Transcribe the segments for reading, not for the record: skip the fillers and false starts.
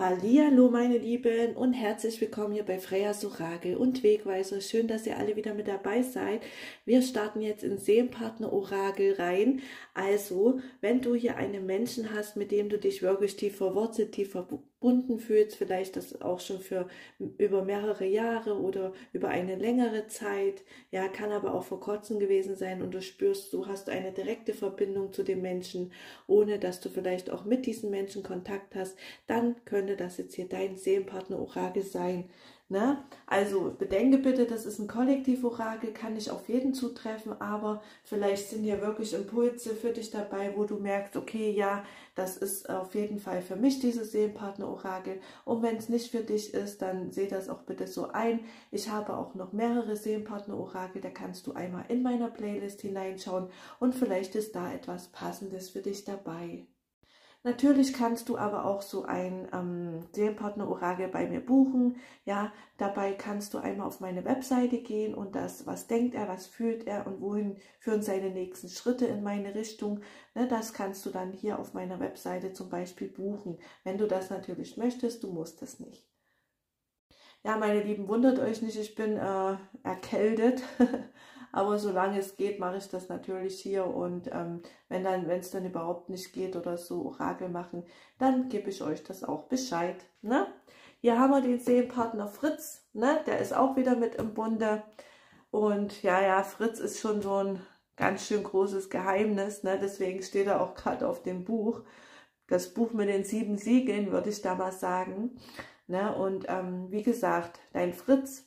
Hallihallo meine Lieben und herzlich willkommen hier bei Freya's Orakel und Wegweiser. Schön, dass ihr alle wieder mit dabei seid. Wir starten jetzt in Seelenpartner Orakel rein. Also, wenn du hier einen Menschen hast, mit dem du dich wirklich tief verwurzelt, tief verbunden fühlst, vielleicht das auch schon für über mehrere Jahre oder über eine längere Zeit, ja, kann aber auch vor kurzem gewesen sein und du spürst, du hast eine direkte Verbindung zu dem Menschen, ohne dass du vielleicht auch mit diesen Menschen Kontakt hast, dann könnte das jetzt hier dein Seelenpartner-Orakel sein. Ne? Also bedenke bitte, das ist ein Kollektiv-Orakel, kann nicht auf jeden zutreffen, aber vielleicht sind hier wirklich Impulse für dich dabei, wo du merkst, okay, ja, das ist auf jeden Fall für mich dieses Seelenpartner-Orakel. Und wenn es nicht für dich ist, dann seh das auch bitte so ein. Ich habe auch noch mehrere Seelenpartner-Orakel, da kannst du einmal in meiner Playlist hineinschauen und vielleicht ist da etwas Passendes für dich dabei. Natürlich kannst du aber auch so ein Seelenpartner-Orakel bei mir buchen. Ja, dabei kannst du einmal auf meine Webseite gehen und das, was denkt er, was fühlt er und wohin führen seine nächsten Schritte in meine Richtung, ne, das kannst du dann hier auf meiner Webseite zum Beispiel buchen. Wenn du das natürlich möchtest, du musst es nicht. Ja, meine Lieben, wundert euch nicht, ich bin erkältet. Aber solange es geht, mache ich das natürlich hier und wenn es dann überhaupt nicht geht oder so Orakel machen, dann gebe ich euch das auch Bescheid. Ne? Hier haben wir den Seelenpartner Fritz, ne? Der ist auch wieder mit im Bunde und ja, Fritz ist schon so ein ganz schön großes Geheimnis, ne? Deswegen steht er auch gerade auf dem Buch. Das Buch mit den 7 Siegeln, würde ich da mal sagen. Ne? Und wie gesagt, dein Fritz,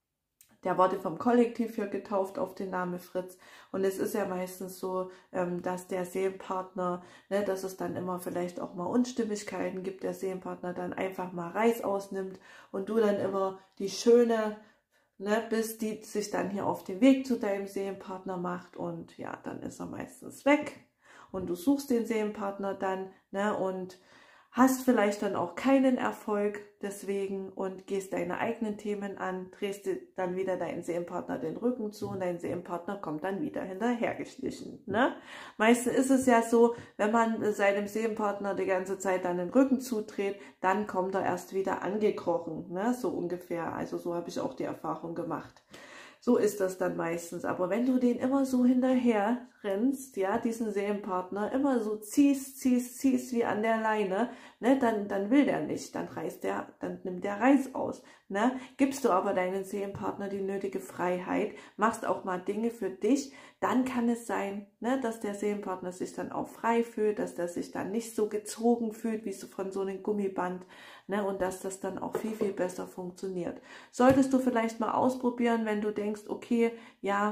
der wurde vom Kollektiv hier getauft auf den Namen Fritz. Und es ist ja meistens so, dass der Seelenpartner, ne, dass es dann immer vielleicht auch mal Unstimmigkeiten gibt, der Seelenpartner dann einfach mal Reis ausnimmt und du dann immer die Schöne, ne, bist, die sich dann hier auf den Weg zu deinem Seelenpartner macht. Und ja, dann ist er meistens weg. Und du suchst den Seelenpartner dann, ne, und hast vielleicht dann auch keinen Erfolg deswegen und gehst deine eigenen Themen an, drehst dir dann wieder deinen Seelenpartner den Rücken zu und dein Seelenpartner kommt dann wieder hinterhergeschlichen. Ne? Meistens ist es ja so, wenn man seinem Seelenpartner die ganze Zeit dann den Rücken zudreht, dann kommt er erst wieder angekrochen, ne? So ungefähr. Also so habe ich auch die Erfahrung gemacht. So ist das dann meistens. Aber wenn du den immer so hinterher rennst, ja, diesen Seelenpartner, immer so ziehst wie an der Leine, ne, dann will der nicht, dann nimmt der Reiß aus. Ne? Gibst du aber deinen Seelenpartner die nötige Freiheit, machst auch mal Dinge für dich, dann kann es sein, ne, dass der Seelenpartner sich dann auch frei fühlt, dass der sich dann nicht so gezogen fühlt, wie so von so einem Gummiband, ne, und dass das dann auch viel, viel besser funktioniert. Solltest du vielleicht mal ausprobieren, wenn du denkst, okay, ja,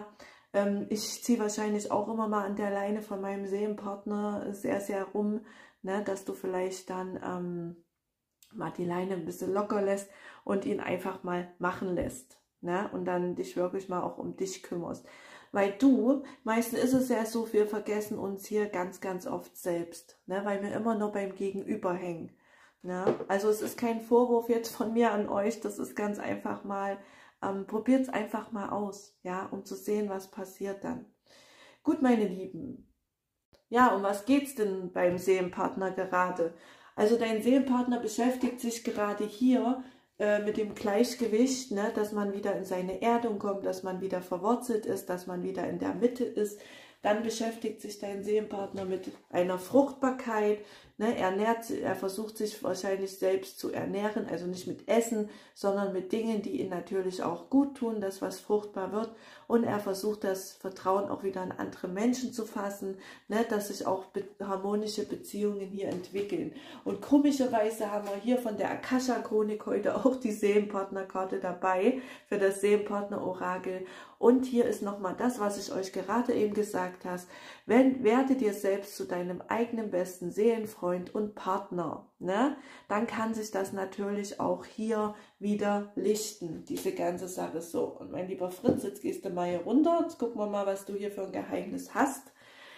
ich ziehe wahrscheinlich auch immer mal an der Leine von meinem Seelenpartner sehr, sehr rum, ne, dass du vielleicht dann mal die Leine ein bisschen locker lässt und ihn einfach mal machen lässt, ne, und dann dich wirklich mal auch um dich kümmerst. Weil meistens ist es ja so, wir vergessen uns hier ganz, ganz oft selbst, ne, weil wir immer nur beim Gegenüber hängen. Ne? Also es ist kein Vorwurf jetzt von mir an euch, das ist ganz einfach mal, probiert es einfach mal aus, ja, um zu sehen, was passiert dann. Gut, meine Lieben. Ja, um was geht's denn beim Seelenpartner gerade? Also dein Seelenpartner beschäftigt sich gerade hier mit dem Gleichgewicht, ne, dass man wieder in seine Erdung kommt, dass man wieder verwurzelt ist, dass man wieder in der Mitte ist. Dann beschäftigt sich dein Seelenpartner mit einer Fruchtbarkeit. Ne, er versucht sich wahrscheinlich selbst zu ernähren, also nicht mit Essen, sondern mit Dingen, die ihn natürlich auch gut tun, das was fruchtbar wird. Und er versucht das Vertrauen auch wieder an andere Menschen zu fassen, ne, dass sich auch harmonische Beziehungen hier entwickeln. Und komischerweise haben wir hier von der Akasha-Chronik heute auch die Seelenpartnerkarte dabei für das Seelenpartner-Orakel. Und hier ist nochmal das, was ich euch gerade eben gesagt habe. Werde dir selbst zu deinem eigenen besten Seelenfreund und Partner. Ne? Dann kann sich das natürlich auch hier wieder lichten, diese ganze Sache so. Und mein lieber Fritz, jetzt gehst du mal hier runter. Jetzt gucken wir mal, was du hier für ein Geheimnis hast.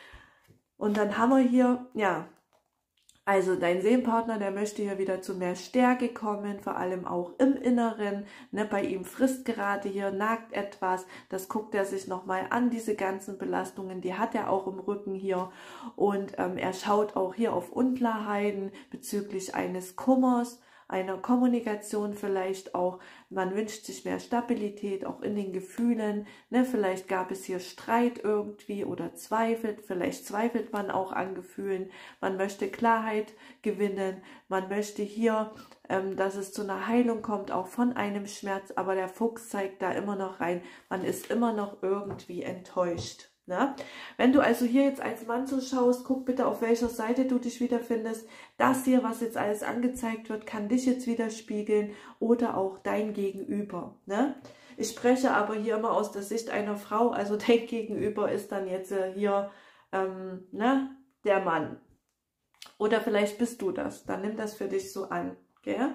Und dann haben wir hier, ja, also dein Seelenpartner, der möchte hier wieder zu mehr Stärke kommen, vor allem auch im Inneren. Ne, bei ihm frisst gerade hier, nagt etwas, das guckt er sich nochmal an, diese ganzen Belastungen, die hat er auch im Rücken hier. Und er schaut auch hier auf Unklarheiten bezüglich eines Kummers, einer Kommunikation vielleicht auch. Man wünscht sich mehr Stabilität, auch in den Gefühlen. Ne? Vielleicht gab es hier Streit irgendwie oder zweifelt. Vielleicht zweifelt man auch an Gefühlen. Man möchte Klarheit gewinnen. Man möchte hier, dass es zu einer Heilung kommt, auch von einem Schmerz. Aber der Fuchs zeigt da immer noch rein, man ist immer noch irgendwie enttäuscht. Ne? Wenn du also hier jetzt als Mann zuschaust, guck bitte, auf welcher Seite du dich wiederfindest. Das hier, was jetzt alles angezeigt wird, kann dich jetzt widerspiegeln oder auch dein Gegenüber. Ne? Ich spreche aber hier immer aus der Sicht einer Frau, also dein Gegenüber ist dann jetzt hier ne, der Mann. Oder vielleicht bist du das, dann nimm das für dich so an. Gell?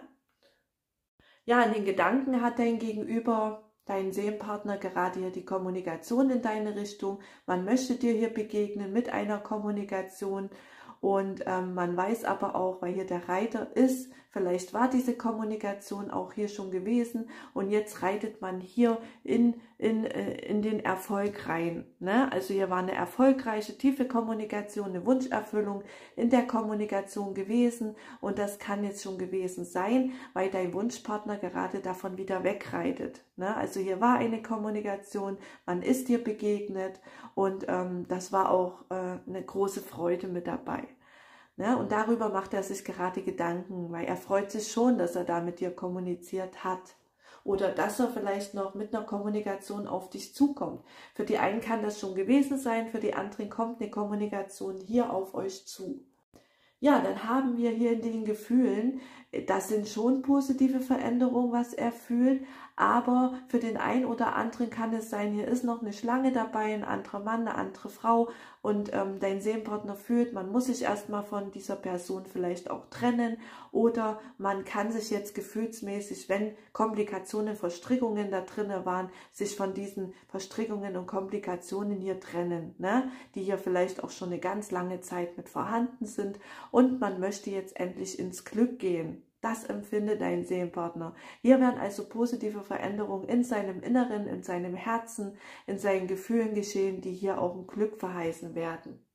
Ja, in den Gedanken hat dein Gegenüber, dein Seelenpartner, gerade hier die Kommunikation in deine Richtung. Man möchte dir hier begegnen mit einer Kommunikation und man weiß aber auch, weil hier der Reiter ist, vielleicht war diese Kommunikation auch hier schon gewesen und jetzt reitet man hier in den Erfolg rein. Ne? Also hier war eine erfolgreiche, tiefe Kommunikation, eine Wunscherfüllung in der Kommunikation gewesen und das kann jetzt schon gewesen sein, weil dein Wunschpartner gerade davon wieder wegreitet. Ne? Also hier war eine Kommunikation, man ist dir begegnet und das war auch eine große Freude mit dabei. Ne? Und darüber macht er sich gerade Gedanken, weil er freut sich schon, dass er da mit dir kommuniziert hat. Oder dass er vielleicht noch mit einer Kommunikation auf dich zukommt. Für die einen kann das schon gewesen sein, für die anderen kommt eine Kommunikation hier auf euch zu. Ja, dann haben wir hier in den Gefühlen, das sind schon positive Veränderungen, was er fühlt, aber für den einen oder anderen kann es sein, hier ist noch eine Schlange dabei, ein anderer Mann, eine andere Frau und dein Seelenpartner fühlt, man muss sich erstmal von dieser Person vielleicht auch trennen oder man kann sich jetzt gefühlsmäßig, wenn Komplikationen, Verstrickungen da drinne waren, sich von diesen Verstrickungen und Komplikationen hier trennen, ne? Die hier vielleicht auch schon eine ganz lange Zeit mit vorhanden sind und man möchte jetzt endlich ins Glück gehen. Das empfindet dein Seelenpartner. Hier werden also positive Veränderungen in seinem Inneren, in seinem Herzen, in seinen Gefühlen geschehen, die hier auch ein Glück verheißen werden.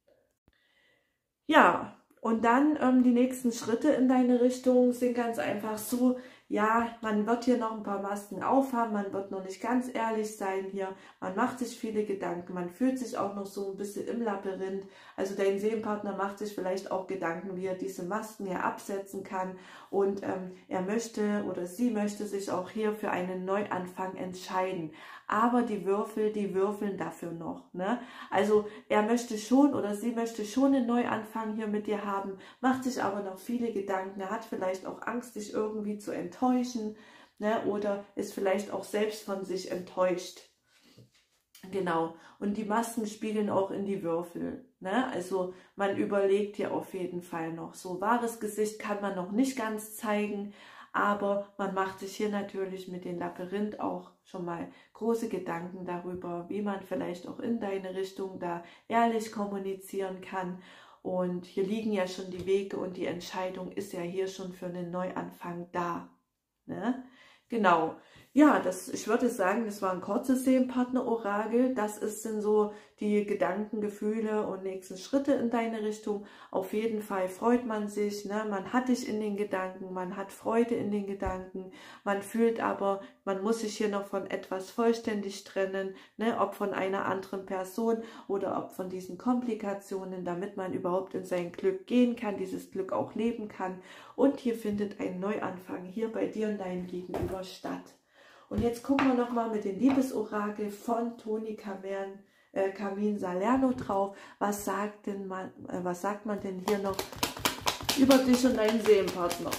Ja, und dann die nächsten Schritte in deine Richtung sind ganz einfach so, ja, man wird hier noch ein paar Masken aufhaben, man wird noch nicht ganz ehrlich sein hier, man macht sich viele Gedanken, man fühlt sich auch noch so ein bisschen im Labyrinth, also dein Seelenpartner macht sich vielleicht auch Gedanken, wie er diese Masken hier absetzen kann und er möchte oder sie möchte sich auch hier für einen Neuanfang entscheiden, aber die würfeln dafür noch, ne? Also er möchte schon oder sie möchte schon einen Neuanfang hier mit dir haben, macht sich aber noch viele Gedanken, er hat vielleicht auch Angst, dich irgendwie zu enttäuschen, ne? Oder ist vielleicht auch selbst von sich enttäuscht. Genau, und die Masken spiegeln auch in die Würfel, ne? Also man überlegt hier auf jeden Fall noch, so wahres Gesicht kann man noch nicht ganz zeigen, aber man macht sich hier natürlich mit dem Labyrinth auch schon mal große Gedanken darüber, wie man vielleicht auch in deine Richtung da ehrlich kommunizieren kann. Und hier liegen ja schon die Wege und die Entscheidung ist ja hier schon für einen Neuanfang da. Ne? Genau. Ja, ich würde sagen, das war ein kurzes Seelenpartner-Orakel. Sind so die Gedanken, Gefühle und nächsten Schritte in deine Richtung. Auf jeden Fall freut man sich, ne? Man hat dich in den Gedanken, man hat Freude in den Gedanken, man fühlt aber, man muss sich hier noch von etwas vollständig trennen, ne? Ob von einer anderen Person oder ob von diesen Komplikationen, damit man überhaupt in sein Glück gehen kann, dieses Glück auch leben kann. Und hier findet ein Neuanfang hier bei dir und deinem Gegenüber statt. Und jetzt gucken wir nochmal mit dem Liebesorakel von Toni Carmine Salerno drauf. Was sagt man denn hier noch über dich und deinen Seelenpartner?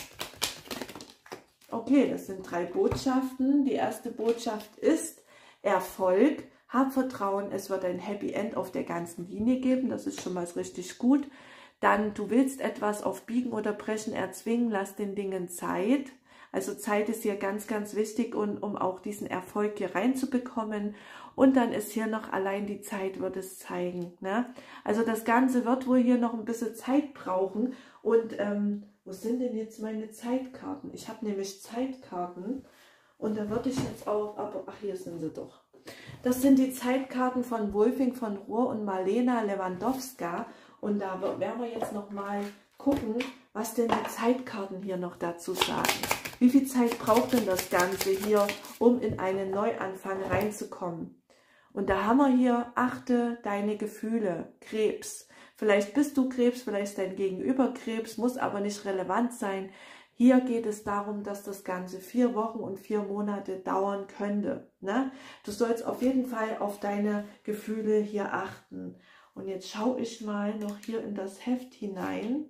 Okay, das sind 3 Botschaften. Die erste Botschaft ist Erfolg. Hab Vertrauen, es wird ein Happy End auf der ganzen Linie geben. Das ist schon mal richtig gut. Dann, du willst etwas auf Biegen oder Brechen erzwingen, lass den Dingen Zeit. Also Zeit ist hier ganz, ganz wichtig, um auch diesen Erfolg hier reinzubekommen. Und dann ist hier noch allein die Zeit, wird es zeigen. Ne? Also das Ganze wird wohl hier noch ein bisschen Zeit brauchen. Und wo sind denn jetzt meine Zeitkarten? Ich habe nämlich Zeitkarten und da würde ich jetzt auch, aber ach, hier sind sie doch. Das sind die Zeitkarten von Wolfing von Rohr und Marlena Lewandowska. Und da werden wir jetzt noch mal gucken, was denn die Zeitkarten hier noch dazu sagen. Wie viel Zeit braucht denn das Ganze hier, um in einen Neuanfang reinzukommen? Und da haben wir hier, achte deine Gefühle, Krebs. Vielleicht bist du Krebs, vielleicht ist dein Gegenüber Krebs, muss aber nicht relevant sein. Hier geht es darum, dass das Ganze 4 Wochen und 4 Monate dauern könnte. Ne? Du sollst auf jeden Fall auf deine Gefühle hier achten. Und jetzt schaue ich mal noch hier in das Heft hinein,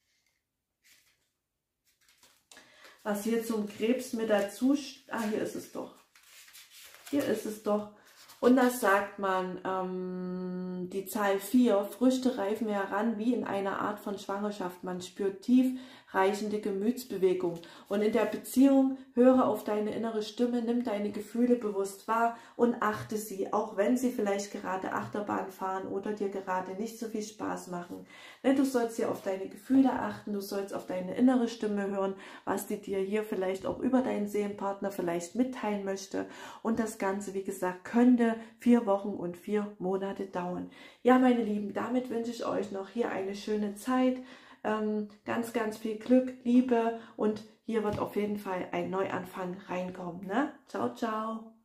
was hier zum Krebs mit dazu steht. Ah, hier ist es doch. Hier ist es doch. Und das sagt man, die Zahl 4, Früchte reifen heran wie in einer Art von Schwangerschaft. Man spürt tief reichende Gemütsbewegung. Und in der Beziehung höre auf deine innere Stimme, nimm deine Gefühle bewusst wahr und achte sie, auch wenn sie vielleicht gerade Achterbahn fahren oder dir gerade nicht so viel Spaß machen. Denn du sollst hier auf deine Gefühle achten, du sollst auf deine innere Stimme hören, was die dir hier vielleicht auch über deinen Seelenpartner vielleicht mitteilen möchte. Und das Ganze, wie gesagt, könnte 4 Wochen und 4 Monate dauern. Ja, meine Lieben, damit wünsche ich euch noch hier eine schöne Zeit. Ganz, ganz viel Glück, Liebe und hier wird auf jeden Fall ein Neuanfang reinkommen. Ne? Ciao, ciao.